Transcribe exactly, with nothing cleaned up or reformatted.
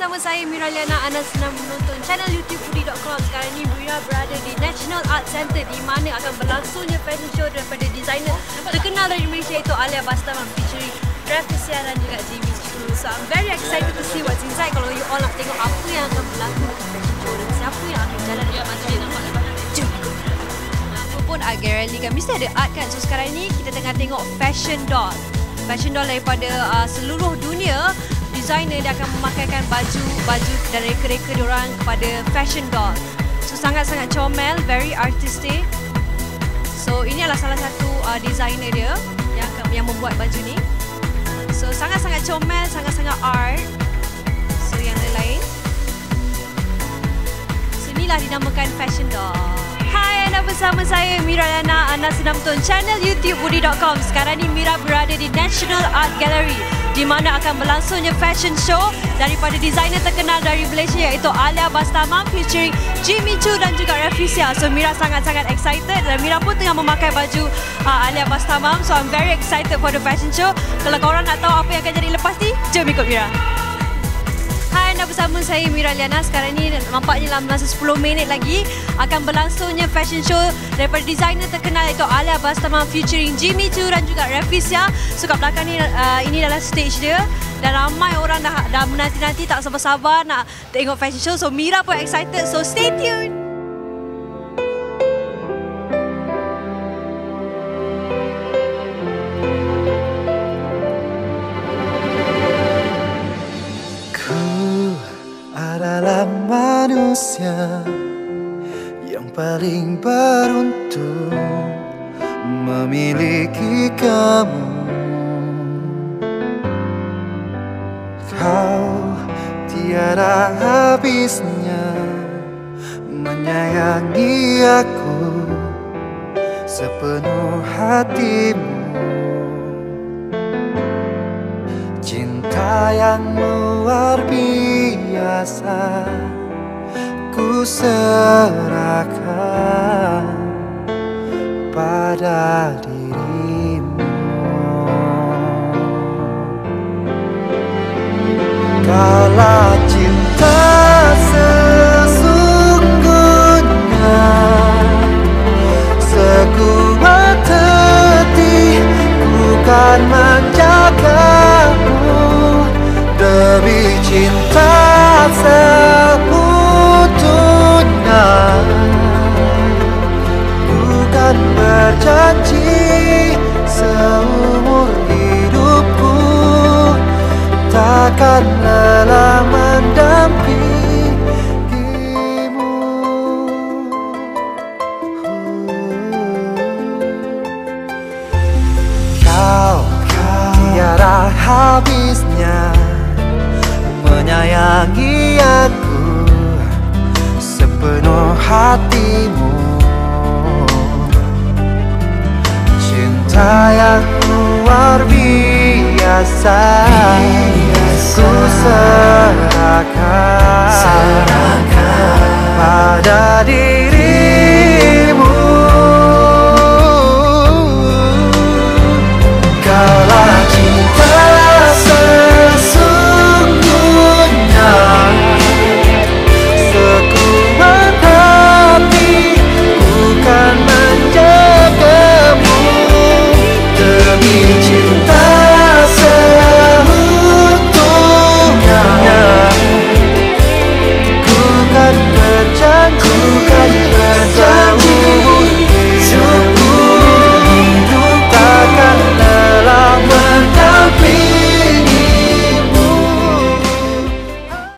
bersama saya Mira Liana. Anda sedang menonton channel YouTube foodie dot com. Sekarang ini Mira berada di National Art Centre di mana akan berlangsungnya fashion show daripada designer terkenal dari Malaysia iaitu Alia Bastaman featuring Rafflesia dan juga Jimmy Choo. So I'm very excited to see what's inside. Kalau you all nak tengok apa yang akan berlaku di fashion show dan siapa yang akan jalan dengan macam ni nampak lepas jom ikut. Apapun art gallery kan mesti ada art kan. So sekarang ni kita tengah tengok fashion doll. Fashion doll daripada uh, seluruh dunia. Designer dia akan memakaikan baju-baju dan reka-reka diorang kepada fashion doll. So sangat-sangat comel, very artistic. So ini adalah salah satu uh, designer dia yang yang membuat baju ni. So sangat-sangat comel, sangat-sangat art. So yang lain. So inilah dinamakan fashion doll. Hai, anda bersama saya Mira Liana. Anda sedang menonton channel YouTube foodie dot com. Sekarang ni Mira berada di National Art Gallery di mana akan berlangsungnya fashion show daripada designer terkenal dari Malaysia iaitu Alia Bastaman featuring Jimmy Choo dan juga Rafflesia. So Mira sangat-sangat excited dan Mira pun tengah memakai baju uh, Alia Bastaman. So I'm very excited for the fashion show. Kalau korang nak tahu apa yang akan jadi lepas ni, jom ikut Mira. Hai, anda bersama saya Mira Liana. Sekarang ni nampaknya dalam masa sepuluh minit lagi akan berlangsungnya fashion show daripada designer terkenal iaitu Alia Bastaman featuring Jimmy Choo dan juga Rafflesia. So kat belakang ni uh, ini adalah stage dia dan ramai orang dah dah menanti-nanti tak sabar-sabar nak tengok fashion show. So Mira pun excited. So stay tuned. Adalah manusia yang paling beruntung memiliki kamu. Kau tiada habisnya menyayangi aku sepenuh hatimu. Cinta yang luar biasa ku serahkan pada dirimu. Kalau cinta sesungguhnya sekuat hati ku kan menjagamu. Demi cinta seutuhnya bukan berjanji seumur hidupku takkan lelah mendampingimu. Kau, kau tiada habisnya menyayangi aku sepenuh hatimu. Cinta yang luar biasa ku